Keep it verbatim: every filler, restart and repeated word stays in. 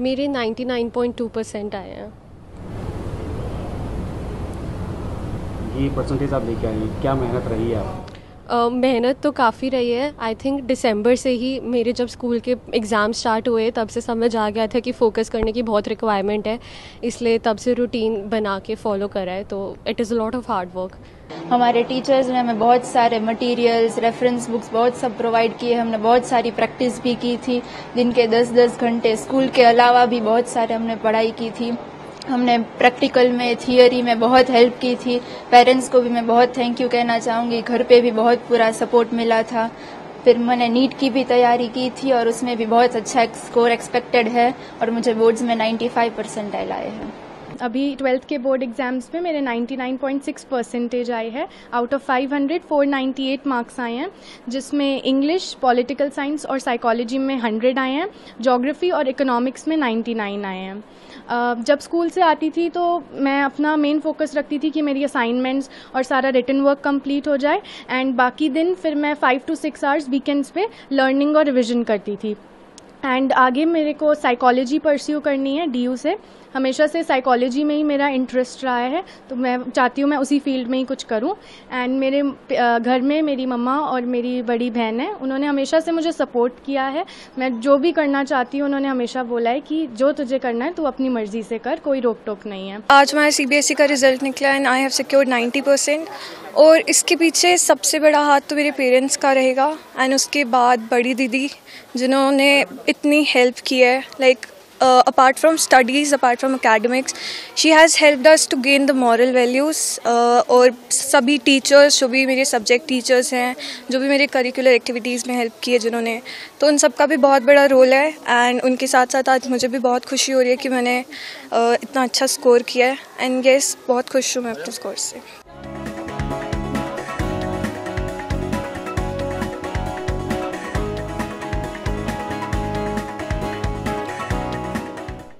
मेरे निन्यानवे point two percent आए हैं। ये परसेंटेज आप लेके आई, क्या मेहनत रही है आप? uh, मेहनत तो काफ़ी रही है। आई थिंक दिसंबर से ही मेरे जब स्कूल के एग्ज़ाम स्टार्ट हुए तब से समझ आ गया था कि फ़ोकस करने की बहुत रिक्वायरमेंट है, इसलिए तब से रूटीन बना के फॉलो करा है। तो it is a lot of hard work. हमारे टीचर्स ने हमें बहुत सारे मटेरियल्स, रेफरेंस बुक्स बहुत सब प्रोवाइड किए। हमने बहुत सारी प्रैक्टिस भी की थी, दिन के दस दस घंटे। स्कूल के अलावा भी बहुत सारे हमने पढ़ाई की थी। हमने प्रैक्टिकल में, थियोरी में बहुत हेल्प की थी। पेरेंट्स को भी मैं बहुत थैंक यू कहना चाहूँगी। घर पे भी बहुत पूरा सपोर्ट मिला था। फिर मैंने नीट की भी तैयारी की थी और उसमें भी बहुत अच्छा स्कोर एक्सपेक्टेड है और मुझे बोर्ड्स में पचानवे परसेंटाइल आए हैं। अभी ट्वेल्थ के बोर्ड एग्जाम्स में मेरे निन्यानवे पॉइंट सिक्स परसेंटेज आए हैं। Out of five hundred four ninety eight marks आए हैं, जिसमें इंग्लिश, पॉलिटिकल साइंस और साइकोलॉजी में हंड्रेड आए हैं। ज्योग्राफी और इकोनॉमिक्स में निन्यानवे आए हैं। uh, जब स्कूल से आती थी तो मैं अपना मेन फोकस रखती थी कि मेरी असाइनमेंट्स और सारा रिटन वर्क कंप्लीट हो जाए, एंड बाकी दिन फिर मैं five two six hours weekends पे लर्निंग और रिविजन करती थी। एंड आगे मेरे को साइकोलॉजी परस्यू करनी है डी यू से। हमेशा से साइकोलॉजी में ही मेरा इंटरेस्ट रहा है, तो मैं चाहती हूँ मैं उसी फील्ड में ही कुछ करूँ। एंड मेरे घर में मेरी मम्मा और मेरी बड़ी बहन है, उन्होंने हमेशा से मुझे सपोर्ट किया है। मैं जो भी करना चाहती हूँ उन्होंने हमेशा बोला है कि जो तुझे करना है तू अपनी मर्जी से कर, कोई रोक टोक नहीं है। आज हमारा सी बी एस ई का रिजल्ट निकला and I have secured ninety percent, और इसके पीछे सबसे बड़ा हाथ तो मेरे पेरेंट्स का रहेगा, एंड उसके बाद बड़ी दीदी जिन्होंने इतनी हेल्प की है। Like Uh, apart from studies, apart from academics, she has helped us to gain the moral values. uh, और सभी टीचर्स जो भी मेरे सब्जेक्ट टीचर्स हैं, जो भी मेरे करिकुलर एक्टिविटीज़ में हेल्प की है जिन्होंने, तो उन सब का भी बहुत बड़ा रोल है। एंड उनके साथ साथ आज मुझे भी बहुत खुशी हो रही है कि मैंने uh, इतना अच्छा स्कोर किया है। एंड येस, बहुत खुश हूँ मैं अपने स्कोर से।